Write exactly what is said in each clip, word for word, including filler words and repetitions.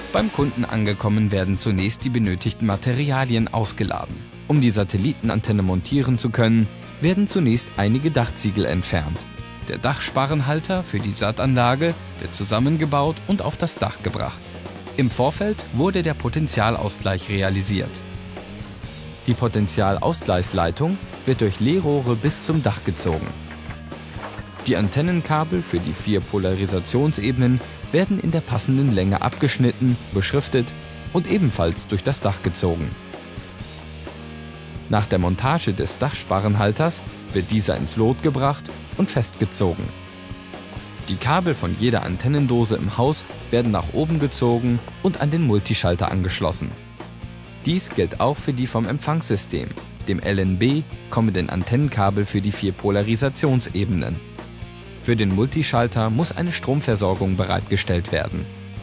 Beim Kunden angekommen werden zunächst die benötigten Materialien ausgeladen. Um die Satellitenantenne montieren zu können, werden zunächst einige Dachziegel entfernt. Der Dachsparrenhalter für die Sattanlage wird zusammengebaut und auf das Dach gebracht. Im Vorfeld wurde der Potentialausgleich realisiert. Die Potentialausgleichsleitung wird durch Leerrohre bis zum Dach gezogen. Die Antennenkabel für die vier Polarisationsebenen werden in der passenden Länge abgeschnitten, beschriftet und ebenfalls durch das Dach gezogen. Nach der Montage des Dachsparrenhalters wird dieser ins Lot gebracht und festgezogen. Die Kabel von jeder Antennendose im Haus werden nach oben gezogen und an den Multischalter angeschlossen. Dies gilt auch für die vom Empfangssystem, dem L N B, kommenden Antennenkabel für die vier Polarisationsebenen. Für den Multischalter muss eine Stromversorgung bereitgestellt werden.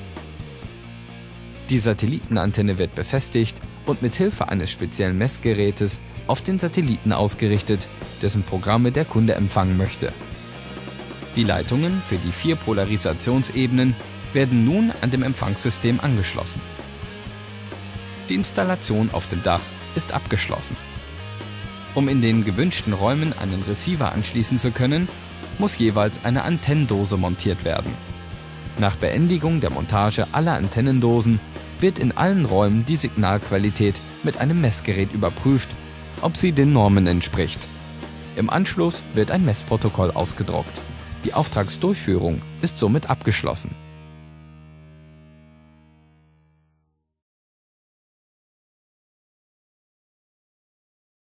Die Satellitenantenne wird befestigt und mit Hilfe eines speziellen Messgerätes auf den Satelliten ausgerichtet, dessen Programme der Kunde empfangen möchte. Die Leitungen für die vier Polarisationsebenen werden nun an dem Empfangssystem angeschlossen. Die Installation auf dem Dach ist abgeschlossen. Um in den gewünschten Räumen einen Receiver anschließen zu können, muss jeweils eine Antennendose montiert werden. Nach Beendigung der Montage aller Antennendosen wird in allen Räumen die Signalqualität mit einem Messgerät überprüft, ob sie den Normen entspricht. Im Anschluss wird ein Messprotokoll ausgedruckt. Die Auftragsdurchführung ist somit abgeschlossen.